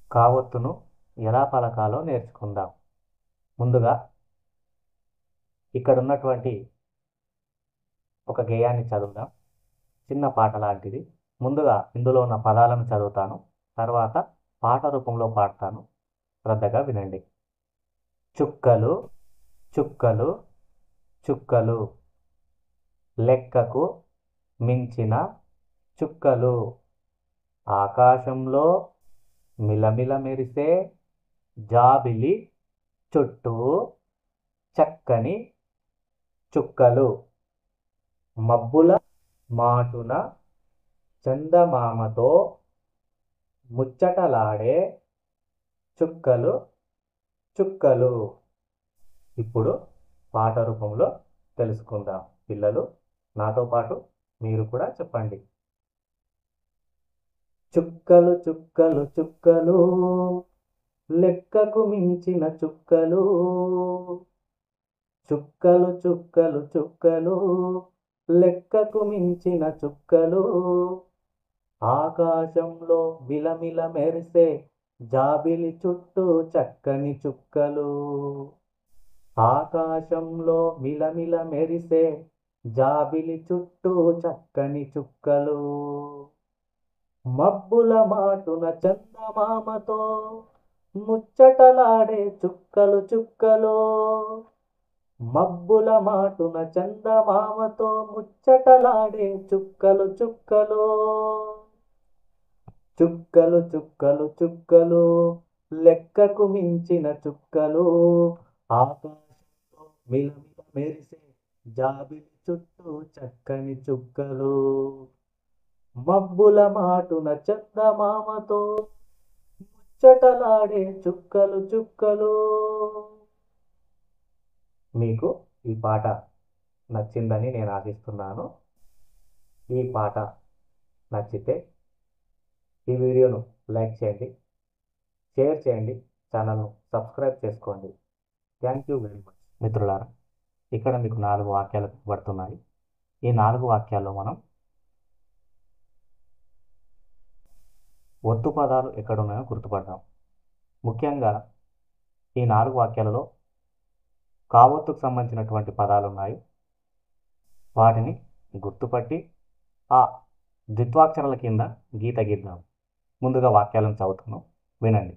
కావొత్తును ఎలా పలకాలో నేర్చుకుందాం. ముందుగా ఇక్కడ ఉన్నటువంటి ఒక గేయాన్ని చదువుదాం. చిన్న పాట లాంటిది. ముందుగా ఇందులో ఉన్న పదాలను చదువుతాను. తర్వాత పాట రూపంలో పాడతాను. శ్రద్ధగా వినండి. చుక్కలు చుక్కలు చుక్కలు, లెక్కకు మించిన చుక్కలు, ఆకాశంలో మిలమిల మెరిసే జాబిలి చుట్టూ చక్కని చుక్కలు, మబ్బుల మాటున చందమామతో ముచ్చటలాడే చుక్కలు చుక్కలు. ఇప్పుడు పాట రూపంలో తెలుసుకుందాం. పిల్లలు నాతో పాటు మీరు కూడా చెప్పండి. చుక్కలు చుక్కలు చుక్కలు, లెక్కకు మించిన చుక్కలు, చుక్కలు చుక్కలు చుక్కలు, లెక్కకు మించిన చుక్కలు, ఆకాశంలో మిలమిల మెరిసే జాబిలి చుట్టూ చక్కని చుక్కలు, ఆకాశంలో మిలమిల మెరిసే జాబిలి చుట్టూ చక్కని చుక్కలు, మబ్బుల మాటున చందమామతో ముచ్చటలాడే చుక్కలు చుక్కలు, మబ్బుల మాటున చందమామతో ముచ్చటలాడే చుక్కలు చుక్కలు, చుక్కలు చుక్కలు చుక్కలు, లెక్కకు మించిన చుక్కలు, ఆకాశంలో మిలమిల మెరిసే జాబిలి చుట్టూ చక్కని చుక్కలు, మబ్బుల మాటున చందమామతో ముచ్చటలాడే చుక్కలు చుక్కలు. మీకు ఈ పాట నచ్చిందని నేను ఆశిస్తున్నాను. ఈ పాట నచ్చితే ఈ వీడియోను లైక్ చేయండి, షేర్ చేయండి, ఛానల్ను సబ్స్క్రైబ్ చేసుకోండి. Thank you very much. మిత్రులారా, ఇక్కడ మీకు 4 వాక్యాలు పడుతున్నాయి. ఈ 4 వాక్యాల్లో మనం ఒత్తు పదాలు ఎక్కడున్నాయో గుర్తుపడదాం. ముఖ్యంగా ఈ 4 వాక్యాలలో కావొత్తుకు సంబంధించినటువంటి పదాలు ఉన్నాయి. వాటిని గుర్తుపట్టి ఆ ద్విత్వాక్షరాల కింద గీత గీద్దాం. ముందుగా వాక్యాలను చదువుతాను, వినండి.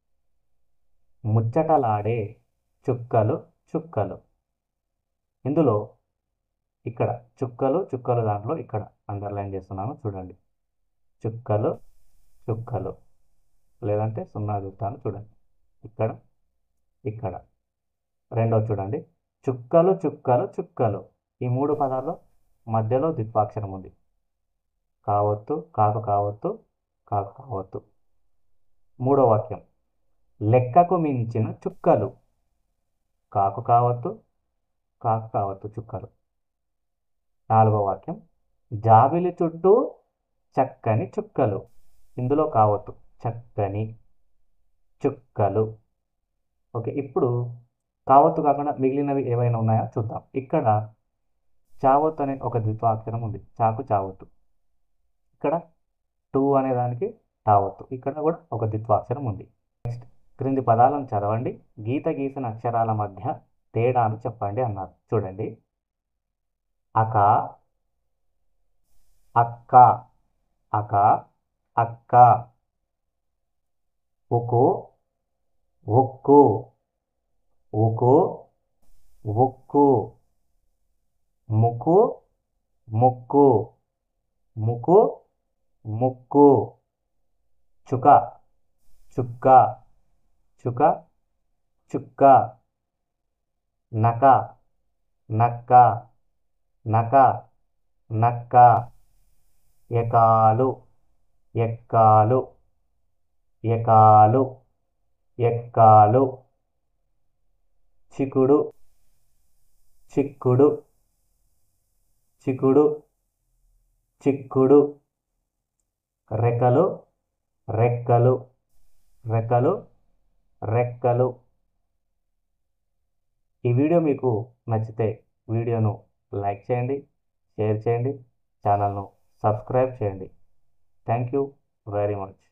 ముచ్చటలాడే చుక్కలు చుక్కలు. ఇందులో ఇక్కడ చుక్కలు చుక్కలు దాంట్లో ఇక్కడ అండర్లైన్ చేస్తున్నాను, చూడండి. చుక్కలు చుక్కలు, లేదంటే 0 చూస్తాను, చూడండి. ఇక్కడ ఇక్కడ రెండో చూడండి. చుక్కలు చుక్కలు చుక్కలు. ఈ 3 పదాల్లో మధ్యలో ద్విత్వాక్షరం ఉంది. కావొత్తు కాకు కావొత్తు కాకు కావొత్తు. మూడో వాక్యం లెక్కకు మించిన చుక్కలు. కాకు కావొత్తు కాకు కావొత్తు చుక్కలు. 4వ వాక్యం జాబిలి చుట్టూ చక్కని చుక్కలు. ఇందులో కావొత్తు చక్కని చుక్కలు. ఓకే, ఇప్పుడు కావొత్తు కాకుండా మిగిలినవి ఏవైనా ఉన్నాయో చూద్దాం. ఇక్కడ చావొత్తు అనే ఒక ద్విత్వాక్షరం ఉంది. చాకు చావొత్తు. ఇక్కడ టూ అనే దానికి తావొత్తు. ఇక్కడ కూడా ఒక ద్విత్వాక్షరం ఉంది. నెక్స్ట్ క్రింది పదాలను చదవండి, గీత గీసిన అక్షరాల మధ్య తేడాను చెప్పండి అన్నారు. చూడండి. అక అక్క అక అక్క. ఉకు ఉక్కు ఉకు ఉక్కు. ముకు ముక్కు ముకు ముక్కు. చుక చుక్క చుక చుక్క. నక నక్క నక నక్క. ఎకాలు ఎక్కాలు ఎకాలు ఎక్కాలు. చిక్కుడు చిక్కుడు చిక్కుడు చిక్కుడు. రెక్కలు రెక్కలు రెక్కలు రెక్కలు. ఈ వీడియో మీకు నచ్చితే వీడియోను లైక్ చేయండి, షేర్ చేయండి, ఛానల్ను సబ్స్క్రైబ్ చేయండి. Thank you very much.